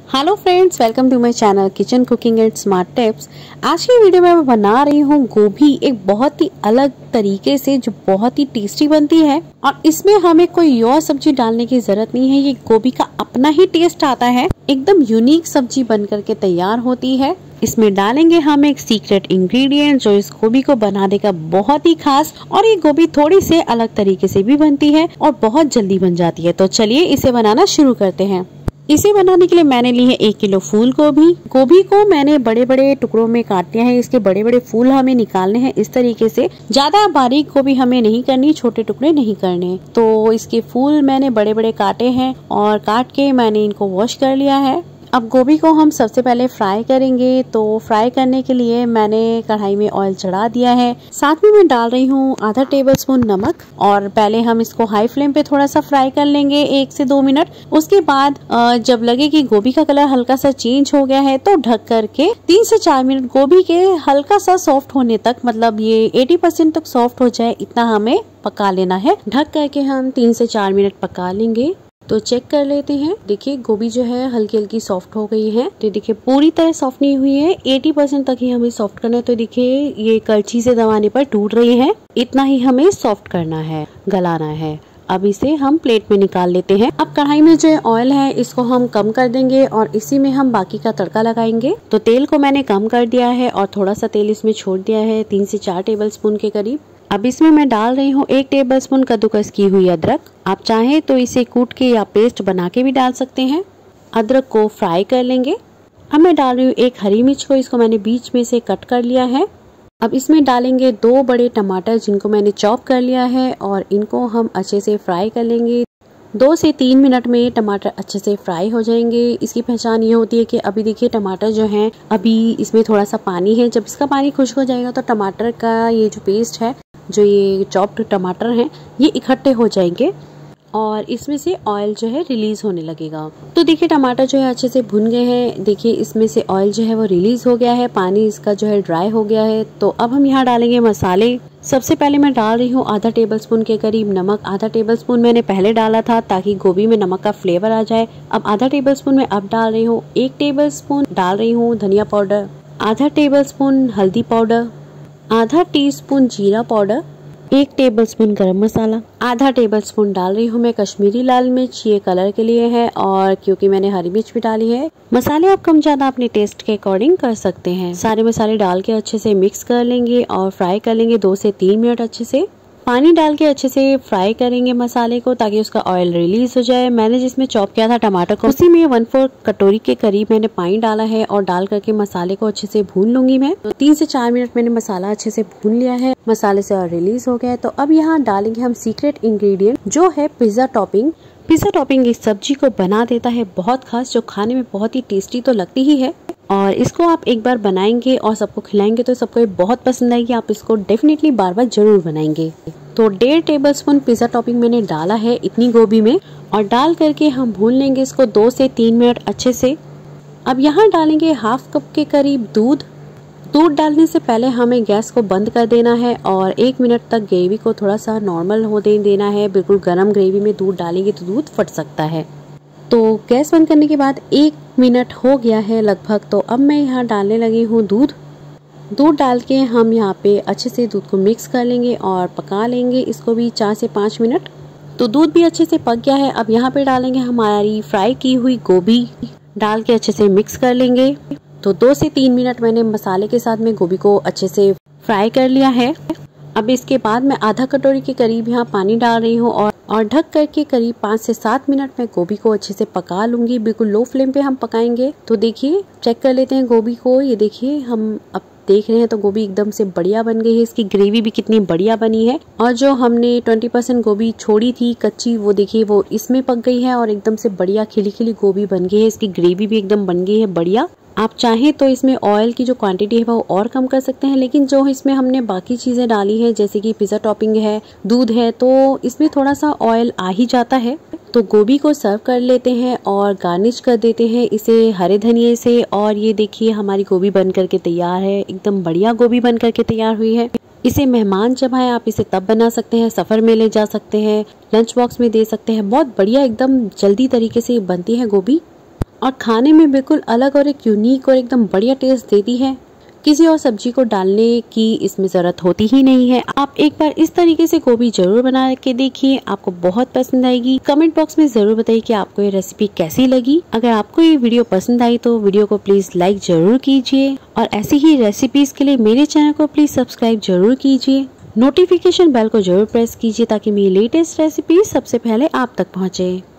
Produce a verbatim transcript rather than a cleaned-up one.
Hello friends, welcome to my channel kitchen cooking and smart tips. आज की video में मैं बना रही हूँ गोभी एक बहुत ही अलग तरीके से, जो बहुत ही टेस्टी बनती है। और इसमें हमें कोई और सब्जी डालने की जरूरत नहीं है, ये गोभी का अपना ही टेस्ट आता है। एकदम यूनिक सब्जी बन करके तैयार होती है। इसमें डालेंगे हम एक सीक्रेट इंग्रेडिएंट जो इस गोभी को बना देगा बहुत ही खास। और ये गोभी थोड़ी से अलग तरीके से भी बनती है और बहुत जल्दी बन जाती है। तो चलिए इसे बनाना शुरू करते हैं। इसे बनाने के लिए मैंने ली है एक किलो फूल गोभी। गोभी को मैंने बड़े बड़े टुकड़ों में काट लिया है। इसके बड़े बड़े फूल हमें निकालने हैं इस तरीके से। ज्यादा बारीक गोभी हमें नहीं करनी, छोटे टुकड़े नहीं करने। तो इसके फूल मैंने बड़े बड़े काटे हैं और काट के मैंने इनको वॉश कर लिया है। अब गोभी को हम सबसे पहले फ्राई करेंगे। तो फ्राई करने के लिए मैंने कढ़ाई में ऑयल चढ़ा दिया है। साथ में मैं डाल रही हूँ आधा टेबल स्पून नमक। और पहले हम इसको हाई फ्लेम पे थोड़ा सा फ्राई कर लेंगे एक से दो मिनट। उसके बाद जब लगे कि गोभी का कलर हल्का सा चेंज हो गया है तो ढक करके तीन से चार मिनट गोभी के हल्का सा सॉफ्ट होने तक, मतलब ये अस्सी परसेंट तक सॉफ्ट हो जाए, इतना हमें पका लेना है। ढक करके हम तीन से चार मिनट पका लेंगे। तो चेक कर लेते हैं। देखिए गोभी जो है हल्की हल्की सॉफ्ट हो गई है। तो देखिए पूरी तरह सॉफ्ट नहीं हुई है, अस्सी परसेंट तक ही हमें सॉफ्ट करना है। तो देखिए ये करछी से दबाने पर टूट रही है, इतना ही हमें सॉफ्ट करना है, गलाना है। अब इसे हम प्लेट में निकाल लेते हैं। अब कढ़ाई में जो ऑयल है इसको हम कम कर देंगे और इसी में हम बाकी का तड़का लगाएंगे। तो तेल को मैंने कम कर दिया है और थोड़ा सा तेल इसमें छोड़ दिया है, तीन से चार टेबल स्पून के करीब। अब इसमें मैं डाल रही हूँ एक टेबल स्पून कद्दूकस की हुई अदरक। आप चाहें तो इसे कूट के या पेस्ट बना के भी डाल सकते हैं। अदरक को फ्राई कर लेंगे। अब मैं डाल रही हूँ एक हरी मिर्च को, इसको मैंने बीच में से कट कर लिया है। अब इसमें डालेंगे दो बड़े टमाटर जिनको मैंने चॉप कर लिया है और इनको हम अच्छे से फ्राई कर लेंगे। दो से तीन मिनट में टमाटर अच्छे से फ्राई हो जाएंगे। इसकी पहचान ये होती है कि अभी देखिए टमाटर जो है, अभी इसमें थोड़ा सा पानी है। जब इसका पानी खुश्क हो जाएगा तो टमाटर का ये जो पेस्ट है, जो ये चॉप्ड टमाटर हैं, ये इकट्ठे हो जाएंगे और इसमें से ऑयल जो है रिलीज होने लगेगा। तो देखिए टमाटर जो है अच्छे से भुन गए हैं। देखिए इसमें से ऑयल जो है वो रिलीज हो गया है, पानी इसका जो है ड्राई हो गया है। तो अब हम यहाँ डालेंगे मसाले। सबसे पहले मैं डाल रही हूँ आधा टेबल स्पून के करीब नमक। आधा टेबल स्पून मैंने पहले डाला था ताकि गोभी में नमक का फ्लेवर आ जाए। अब आधा टेबल स्पून मैं अब डाल रही हूँ। एक टेबल स्पून डाल रही हूँ धनिया पाउडर, आधा टेबल स्पून हल्दी पाउडर, आधा टीस्पून जीरा पाउडर, एक टेबलस्पून गरम मसाला, आधा टेबलस्पून डाल रही हूँ मैं कश्मीरी लाल मिर्च, ये कलर के लिए है और क्योंकि मैंने हरी मिर्च भी डाली है। मसाले आप कम ज्यादा अपने टेस्ट के अकॉर्डिंग कर सकते हैं। सारे मसाले डाल के अच्छे से मिक्स कर लेंगे और फ्राई कर लेंगे दो से तीन मिनट अच्छे से। पानी डाल के अच्छे से फ्राई करेंगे मसाले को ताकि उसका ऑयल रिलीज हो जाए। मैंने जिसमें चॉप किया था टमाटर को, उसी में वन फोर्थ कटोरी के करीब मैंने पानी डाला है और डाल करके मसाले को अच्छे से भून लूंगी मैं। तो तीन से चार मिनट मैंने मसाला अच्छे से भून लिया है, मसाले से ऑयल रिलीज हो गया है। तो अब यहाँ डालेंगे हम सीक्रेट इंग्रेडिएंट जो है पिज्जा टॉपिंग। पिज्जा टॉपिंग इस सब्जी को बना देता है बहुत खास, जो खाने में बहुत ही टेस्टी तो लगती ही है। और इसको आप एक बार बनाएंगे और सबको खिलाएंगे तो सबको ये बहुत पसंद आएगी। आप इसको डेफिनेटली बार बार जरूर बनाएंगे। तो डेढ़ टेबल स्पून पिज्जा टॉपिंग मैंने डाला है इतनी गोभी में और डाल करके हम भून लेंगे इसको दो से तीन मिनट अच्छे से। अब यहाँ डालेंगे हाफ कप के करीब दूध। दूध डालने से पहले हमें गैस को बंद कर देना है और एक मिनट तक ग्रेवी को थोड़ा सा नॉर्मल हो दे देना है। बिल्कुल गर्म ग्रेवी में दूध डालेंगे तो दूध फट सकता है। तो गैस बंद करने के बाद एक मिनट हो गया है लगभग। तो अब मैं यहाँ डालने लगी हूँ दूध। दूध डाल के हम यहाँ पे अच्छे से दूध को मिक्स कर लेंगे और पका लेंगे इसको भी चार से पाँच मिनट। तो दूध भी अच्छे से पक गया है। अब यहाँ पे डालेंगे हमारी फ्राई की हुई गोभी, डाल के अच्छे से मिक्स कर लेंगे। तो दो से तीन मिनट मैंने मसाले के साथ में गोभी को अच्छे से फ्राई कर लिया है। अब इसके बाद मैं आधा कटोरी के करीब यहाँ पानी डाल रही हूँ और और ढक करके करीब पाँच से सात मिनट में गोभी को अच्छे से पका लूंगी। बिल्कुल लो फ्लेम पे हम पकाएंगे। तो देखिए चेक कर लेते हैं गोभी को। ये देखिए हम अब देख रहे हैं तो गोभी एकदम से बढ़िया बन गई है। इसकी ग्रेवी भी कितनी बढ़िया बनी है और जो हमने बीस परसेंट गोभी छोड़ी थी कच्ची, वो देखिए वो इसमें पक गई है और एकदम से बढ़िया खिली खिली गोभी बन गई है। इसकी ग्रेवी भी एकदम बन गई है बढ़िया। आप चाहें तो इसमें ऑयल की जो क्वांटिटी है वो और कम कर सकते हैं, लेकिन जो इसमें हमने बाकी चीजें डाली है जैसे कि पिज्जा टॉपिंग है, दूध है, तो इसमें थोड़ा सा ऑयल आ ही जाता है। तो गोभी को सर्व कर लेते हैं और गार्निश कर देते हैं इसे हरे धनिये से। और ये देखिए हमारी गोभी बन करके तैयार है। एकदम बढ़िया गोभी बन करके तैयार हुई है। इसे मेहमान जब आए आप इसे तब बना सकते हैं, सफर में ले जा सकते हैं, लंच बॉक्स में दे सकते हैं। बहुत बढ़िया एकदम जल्दी तरीके से बनती है गोभी। और खाने में बिल्कुल अलग और एक यूनिक और एकदम बढ़िया टेस्ट देती है। किसी और सब्जी को डालने की इसमें जरूरत होती ही नहीं है। आप एक बार इस तरीके से गोभी जरूर बना के देखिए, आपको बहुत पसंद आएगी। कमेंट बॉक्स में जरूर बताइए कि आपको ये रेसिपी कैसी लगी। अगर आपको ये वीडियो पसंद आई तो वीडियो को प्लीज लाइक जरूर कीजिए और ऐसी ही रेसिपीज के लिए मेरे चैनल को प्लीज सब्सक्राइब जरूर कीजिए। नोटिफिकेशन बेल को जरूर प्रेस कीजिए ताकि मेरी लेटेस्ट रेसिपी सबसे पहले आप तक पहुँचे।